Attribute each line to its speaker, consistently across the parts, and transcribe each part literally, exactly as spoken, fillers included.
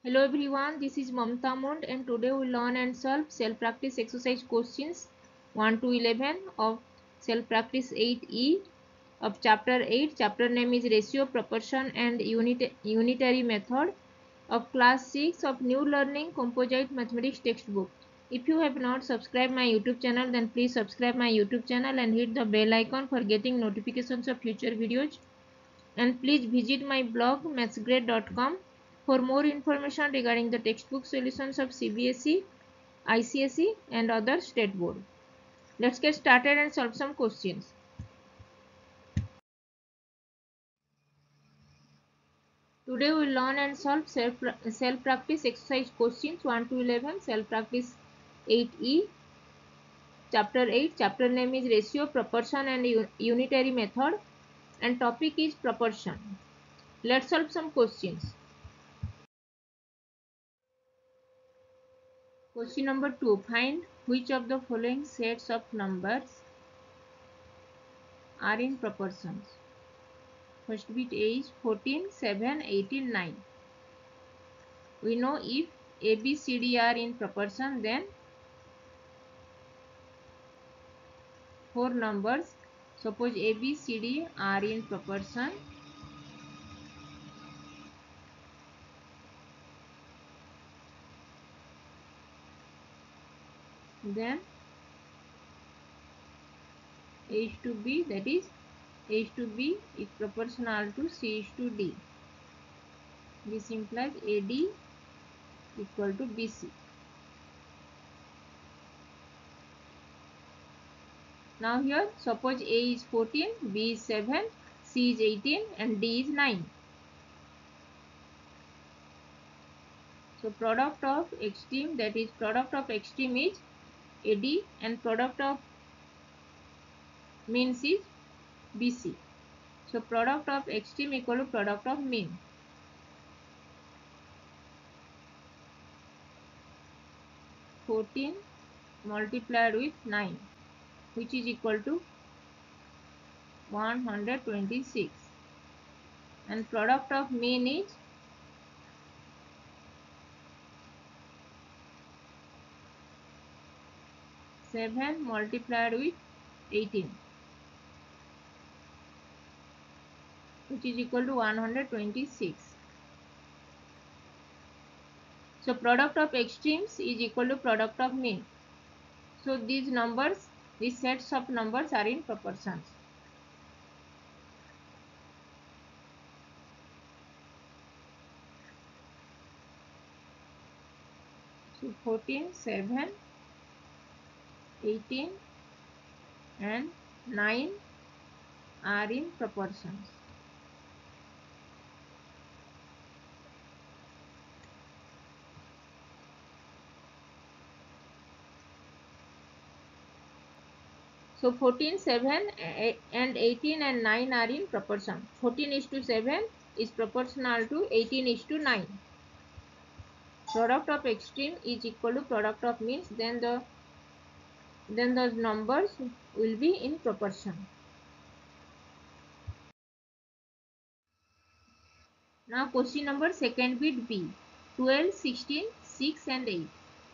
Speaker 1: Hello everyone, this is Mamta Mund and today we learn and solve self-practice exercise questions one to eleven of self-practice eight E of chapter eight. Chapter name is Ratio, Proportion and Unit Unitary Method of class six of New Learning Composite Mathematics textbook. If you have not subscribed my YouTube channel, then please subscribe my YouTube channel and hit the bell icon for getting notifications of future videos. And please visit my blog mathsgrade dot com for more information regarding the textbook solutions of C B S E, I C S E and other state board. Let's get started and solve some questions. Today we will learn and solve self, self practice exercise questions one to eleven, self practice eight E, chapter eight. Chapter name is Ratio, Proportion and Unitary Method and topic is proportion. Let's solve some questions. Question number two. Find which of the following sets of numbers are in proportions. First bit is fourteen, seven, eighteen, nine. We know if A, B, C, D are in proportion, then four numbers. Suppose A, B, C, D are in proportion. Then A is to B, that is A is to B is proportional to C is to D. This implies A D equal to B C. Now here suppose A is fourteen, B is seven, C is eighteen and D is nine. So product of extreme, that is product of extreme is A D and product of means is B C. So product of extreme equal to product of mean. fourteen multiplied with nine, which is equal to one hundred twenty-six, and product of mean is seven multiplied with eighteen, which is equal to one hundred twenty-six. So product of extremes is equal to product of mean. So these numbers, these sets of numbers are in proportions. So fourteen, seven, eighteen and nine are in proportions. So fourteen, seven and eighteen and nine are in proportion. fourteen is to seven is proportional to eighteen is to nine. Product of extreme is equal to product of means, then the then the numbers will be in proportion. Now question number second bit B. twelve, sixteen, six and eight.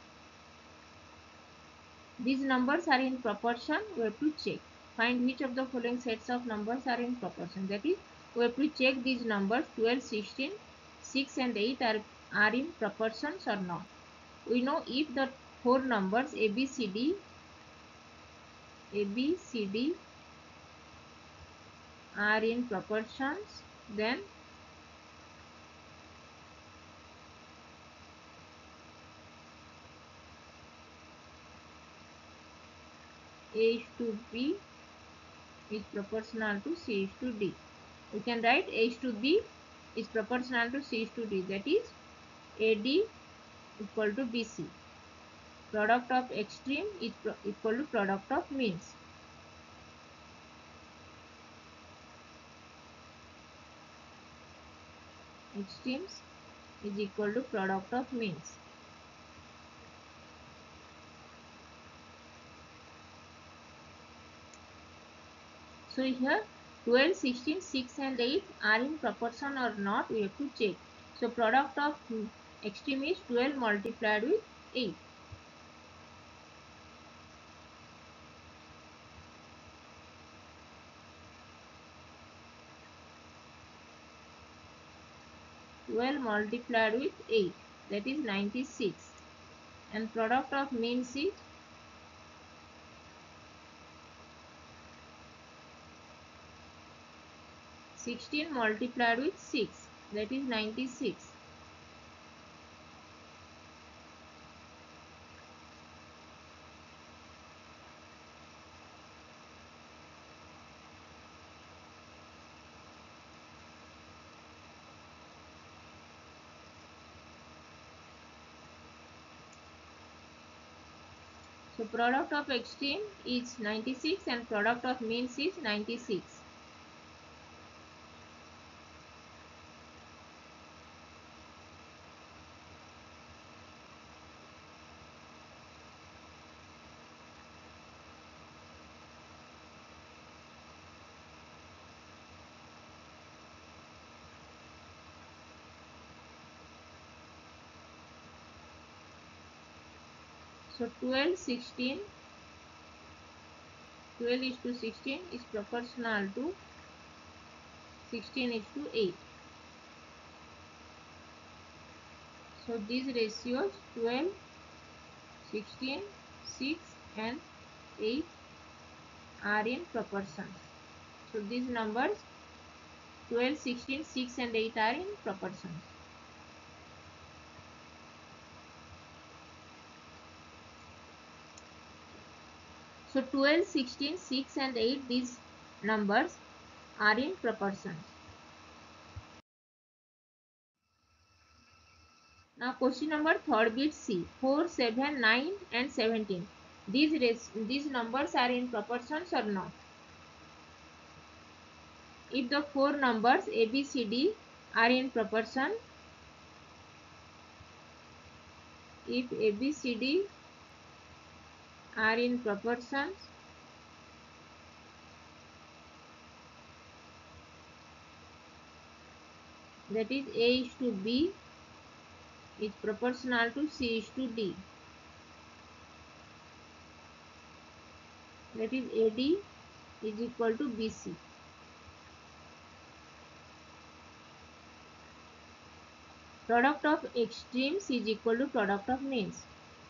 Speaker 1: These numbers are in proportion. We have to check. Find which of the following sets of numbers are in proportion. That is, we have to check these numbers twelve, sixteen, six and eight are, are in proportions or not. We know if the four numbers A, B, C, D, A, B, C, D are in proportions, then A is to B is proportional to C is to D. We can write A is to B is proportional to C is to D. That is A D equal to B C. Product of extreme is equal to product of means. Extremes is equal to product of means. So here twelve, sixteen, six and eight are in proportion or not, we have to check. So product of extreme is twelve multiplied with eight. twelve multiplied with eight, that is ninety-six. And product of means is sixteen multiplied with six, that is ninety-six. So product of extreme is ninety-six and product of means is ninety-six. So twelve, sixteen, twelve is to sixteen is proportional to sixteen is to eight. So these ratios twelve, sixteen, six and eight are in proportions. So these numbers twelve, sixteen, six and eight are in proportions. So twelve, sixteen, six and eight, these numbers are in proportions. Now question number third bit C. four, seven, nine and seventeen. These, these numbers are in proportions or not? If the four numbers A, B, C, D are in proportion, if A, B, C, D are in proportions, that is A is to B is proportional to C is to D. That is A D is equal to B C. Product of extremes is equal to product of means.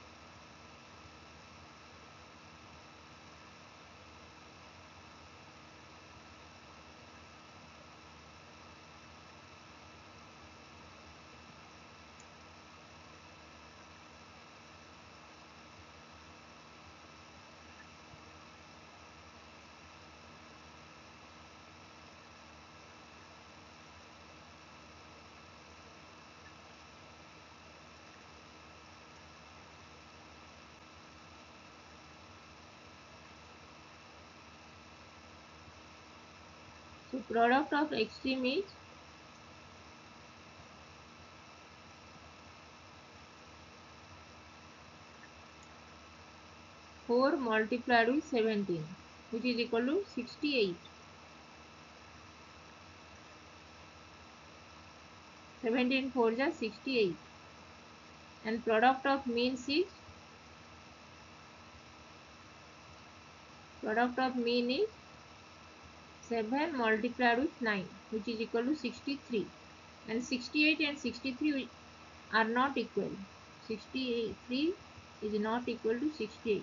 Speaker 1: So product of extreme is four multiplied with seventeen, which is equal to sixty-eight. seventeen fours are sixty-eight. And product of means is product of mean is seven multiplied with nine, which is equal to sixty-three. And sixty-eight and sixty-three are not equal. sixty-three is not equal to sixty-eight.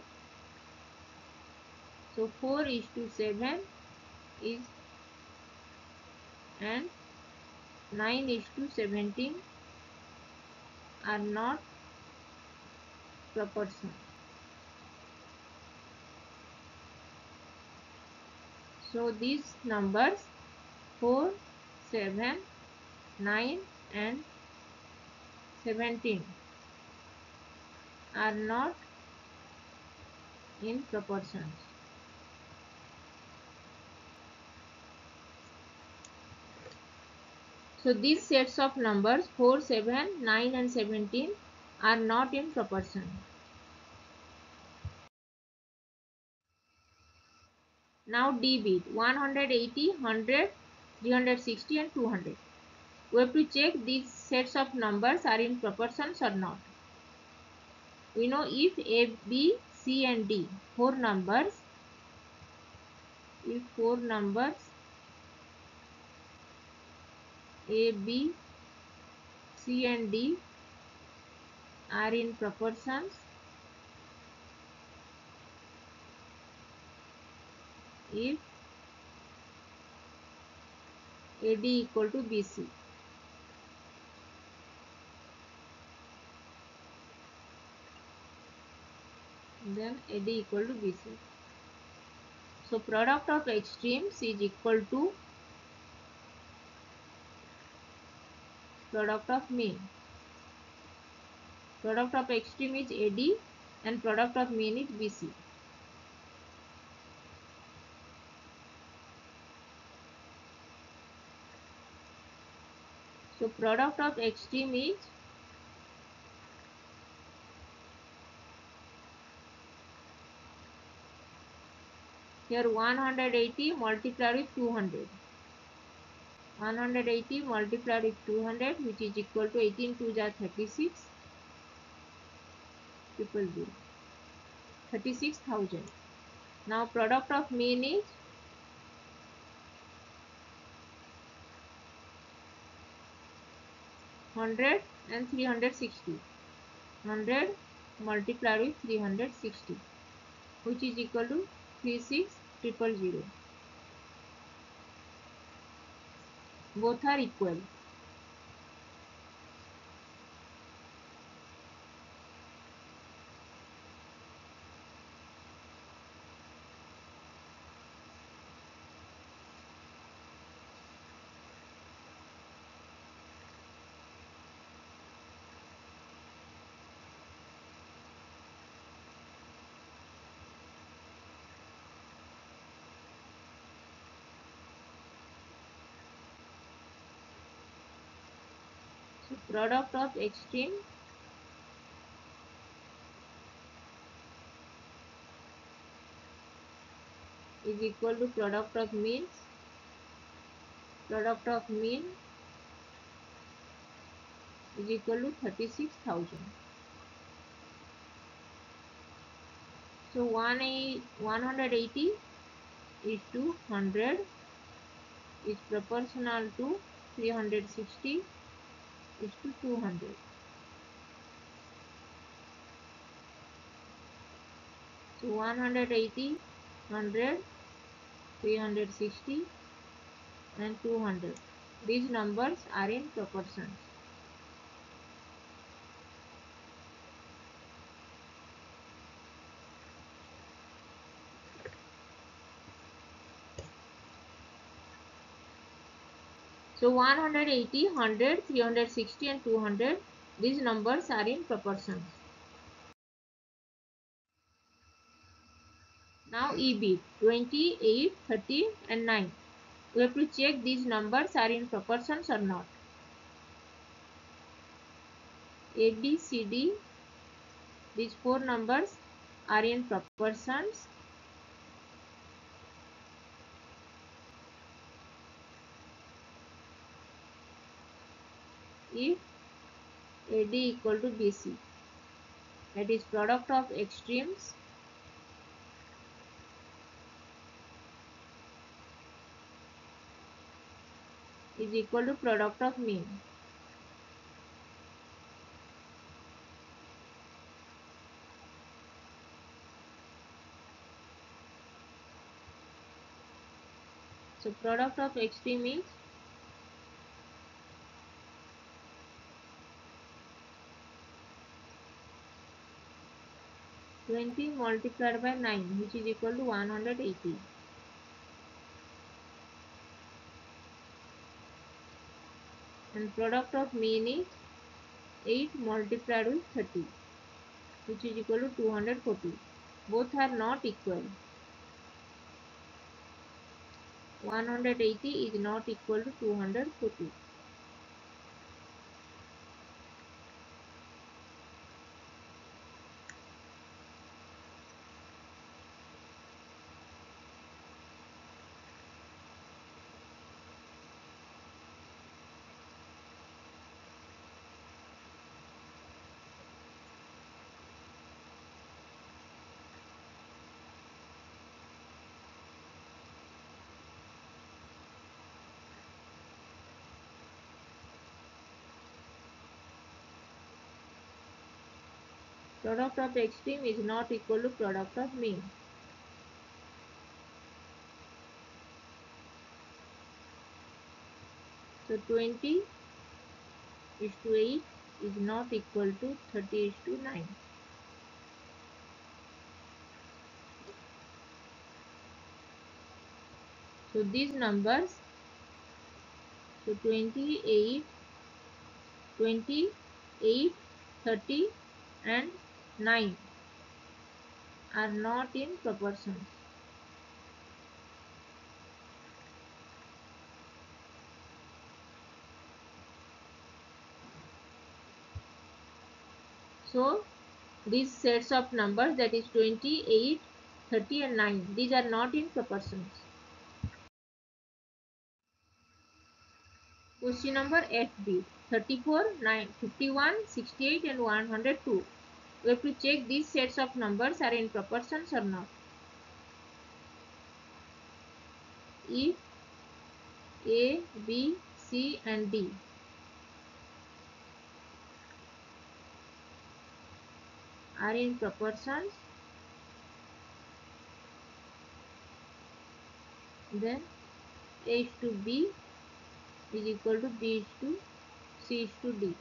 Speaker 1: So four is to seven is and nine is to seventeen are not proportional. So these numbers four, seven, nine and seventeen are not in proportions. So these sets of numbers four, seven, nine and seventeen are not in proportion. Now D bit one hundred eighty, one hundred, three hundred sixty and two hundred. We have to check these sets of numbers are in proportions or not. We know if A, B, C and D, four numbers, if four numbers A, B, C and D are in proportions, if A D equal to B C, then A D equal to B C. So product of extremes is equal to product of mean. Product of extreme is A D and product of mean is B C. So product of extreme is here one hundred eighty multiplied with two hundred. one hundred eighty multiplied with two hundred, which is equal to eighteen two are thirty-six, triple zero, thirty-six thousand. Now product of mean is one hundred and three hundred sixty. one hundred multiplied with three hundred sixty, which is equal to thirty-six thousand. Both are equal. So product of extreme is equal to product of means. Product of mean is equal to thirty-six thousand. So one hundred eighty is to one hundred is proportional to three hundred sixty is to two hundred. So one hundred eighty, one hundred, three hundred sixty and two hundred. These numbers are in proportions. So one hundred eighty, one hundred, three hundred sixty and two hundred, these numbers are in proportions. Now E B, twenty-eight, thirty and nine. We have to check these numbers are in proportions or not. A, B, C, D, these four numbers are in proportions. If A D equal to B C, that is product of extremes is equal to product of mean. So product of extreme is twenty multiplied by nine, which is equal to one hundred eighty. And product of mean is eight multiplied with thirty, which is equal to two hundred forty. Both are not equal. one hundred eighty is not equal to two hundred forty. Product of extreme is not equal to product of mean. So twenty is to eight is not equal to thirty is to nine. So these numbers, so twenty-eight, twenty-eight, thirty and nine are not in proportions. So these sets of numbers, that is twenty-eight, thirty and nine, these are not in proportions. Question number F B. thirty-four, nine, fifty-one, sixty-eight and one hundred two. We have to check these sets of numbers are in proportions or not. If A, B, C and D are in proportions, then A is to B is equal to B is to C is to D.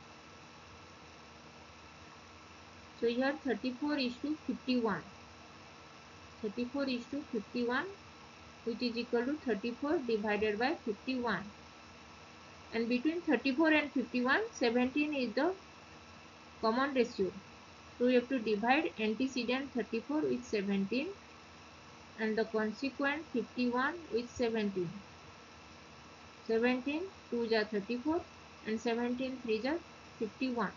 Speaker 1: So here thirty-four is to fifty-one. thirty-four is to fifty-one, which is equal to thirty-four divided by fifty-one. And between thirty-four and fifty-one, seventeen is the common ratio. So we have to divide antecedent thirty-four with seventeen and the consequent fifty-one with seventeen. seventeen, two is thirty-four and seventeen, three is fifty-one.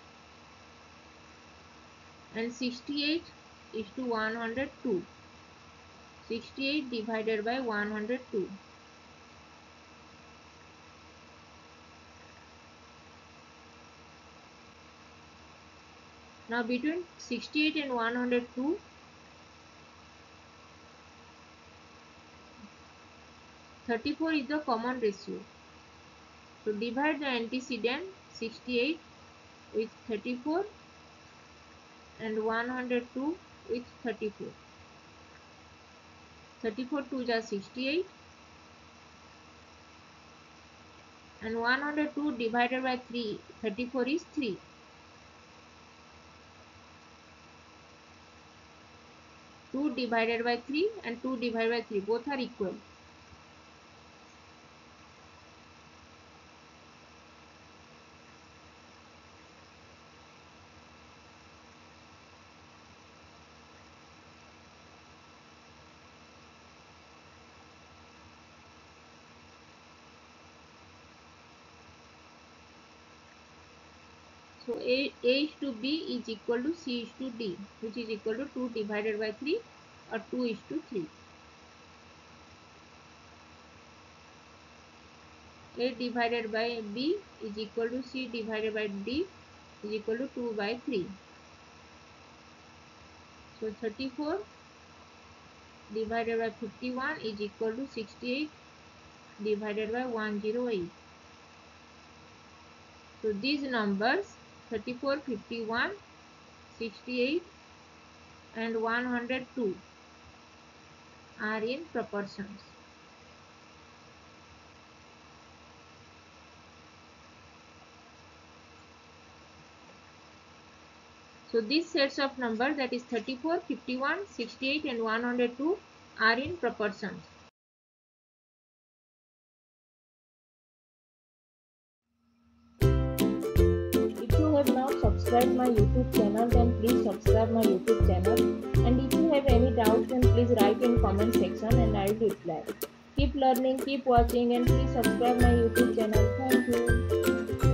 Speaker 1: And sixty-eight is to one hundred two. sixty-eight divided by one hundred two. Now between sixty-eight and one hundred two, thirty-four is the common ratio. So divide the antecedent sixty-eight with thirty-four and one hundred two with thirty-four. thirty-four two is sixty-eight and one hundred two divided by three, thirty-four is three. two divided by three and two divided by three, both are equal. So A, A is to B is equal to C is to D, which is equal to two divided by three or two is to three. A divided by B is equal to C divided by D is equal to two by three. So thirty-four divided by fifty-one is equal to sixty-eight divided by one hundred eight. So these numbers thirty-four, fifty-one, sixty-eight and one hundred two are in proportions. So these sets of numbers, that is thirty-four, fifty-one, sixty-eight and one hundred two are in proportions. If you have not subscribed my YouTube channel, then please subscribe my YouTube channel. And if you have any doubts, then please write in comment section and I will reply. Keep learning, keep watching and please subscribe my YouTube channel. Thank you.